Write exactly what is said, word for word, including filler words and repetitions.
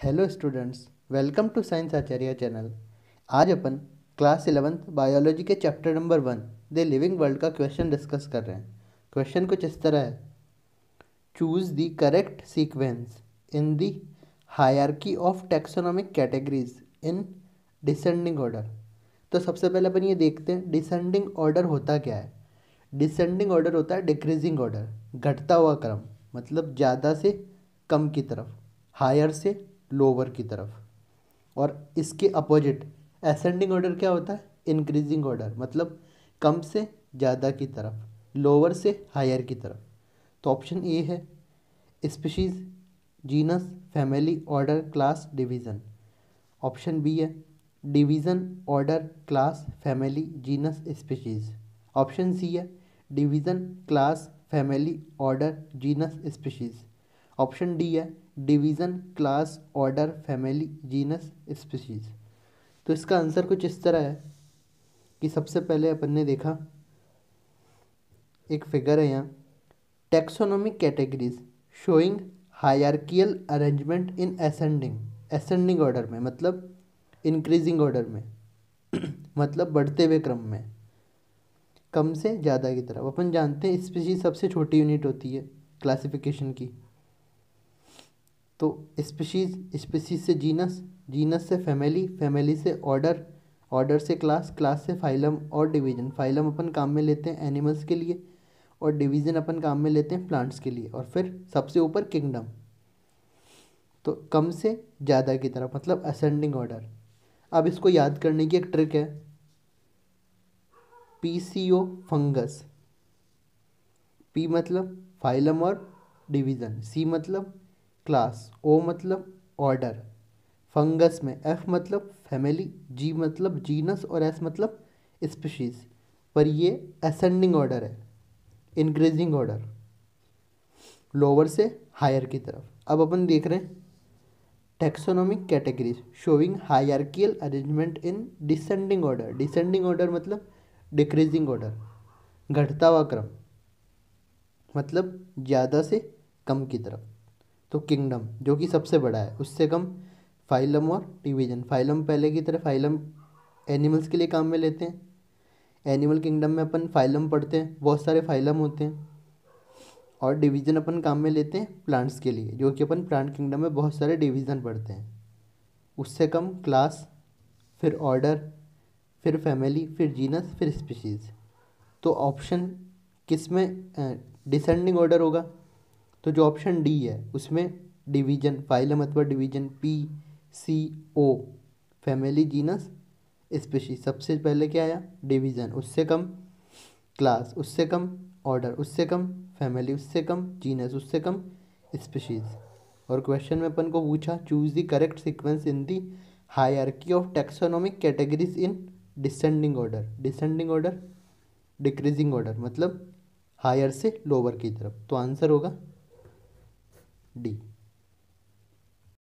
Hello students, welcome to science Acharya channel. आज अपन class eleventh biology के chapter number one the living world का question discuss कर रहे हैं। क्वेश्चन कुछ इस तरह है, choose the correct sequence in the hierarchy of taxonomic categories in descending order. तो सबसे पहले अपन ये देखते हैं डिसेंडिंग ऑर्डर होता क्या है। डिसेंडिंग ऑर्डर होता है डिक्रीजिंग ऑर्डर, घटता हुआ क्रम, मतलब ज़्यादा से कम की तरफ, हायर से लोअर की तरफ। और इसके अपोजिट असेंडिंग ऑर्डर क्या होता है, इंक्रीजिंग ऑर्डर, मतलब कम से ज़्यादा की तरफ, लोअर से हायर की तरफ। तो ऑप्शन ए है species, genus, family, order, class, division. Option B है division, order, class, family, genus, species. Option C है division, class, family, order, genus, species. Option D है division, class, order, family, genus, species. तो इसका answer कुछ इस तरह है कि सबसे पहले अपन ने देखा एक फिगर है यहाँ, taxonomic categories showing hierarchical arrangement in ascending, ascending order में मतलब इंक्रीजिंग ऑर्डर में मतलब बढ़ते हुए क्रम में, कम से ज़्यादा की तरफ। अपन जानते हैं स्पीशीज सबसे छोटी यूनिट होती है क्लासिफिकेशन की। तो स्पीशीज, स्पीशीज से जीनस, जीनस से फैमिली, फैमिली से ऑर्डर, ऑर्डर से क्लास, क्लास से फाइलम और डिवीजन। फाइलम अपन काम में लेते हैं एनिमल्स के लिए और डिवीज़न अपन काम में लेते हैं प्लांट्स के लिए। और फिर सबसे ऊपर किंगडम। तो कम से ज़्यादा की तरफ मतलब असेंडिंग ऑर्डर। अब इसको याद करने की एक ट्रिक है, P C O fungus. P मतलब फाइलम और डिवीज़न, सी मतलब क्लास, ओ मतलब ऑर्डर, फंगस में एफ मतलब फैमिली, जी मतलब जीनस और एस मतलब स्पीशीज। पर ये असेंडिंग ऑर्डर है, इंक्रीजिंग ऑर्डर, लोअर से हायर की तरफ। अब अपन देख रहे हैं taxonomic categories showing hierarchical arrangement in descending order. Descending order मतलब डिक्रीजिंग ऑर्डर, घटता हुआ क्रम, मतलब ज़्यादा से कम की तरफ। तो किंगडम जो कि सबसे बड़ा है, उससे कम फाइलम और डिवीजन। फाइलम पहले की तरह, फाइलम एनिमल्स के लिए काम में लेते हैं। एनिमल किंगडम में अपन फाइलम पढ़ते हैं, बहुत सारे फाइलम होते हैं। और डिवीज़न अपन काम में लेते हैं प्लांट्स के लिए, जो कि अपन प्लांट किंगडम में बहुत सारे डिवीज़न पढ़ते हैं। उससे कम क्लास, फिर ऑर्डर, फिर फैमिली, फिर जीनस, फिर स्पीशीज़। तो ऑप्शन किस में डिसेंडिंग ऑर्डर होगा, तो जो ऑप्शन डी है उसमें डिवीजन, फाइलम अथवा division, P C O, family, genus, species. सबसे पहले क्या आया, डिवीज़न, उससे कम क्लास, उससे कम ऑर्डर, उससे कम फैमिली, उससे कम जीनस, उससे कम स्पीशीज। और क्वेश्चन में अपन को पूछा choose the correct sequence in the hierarchy of taxonomic categories in descending order. Descending order decreasing order मतलब हायर से लोअर की तरफ। तो आंसर होगा डी।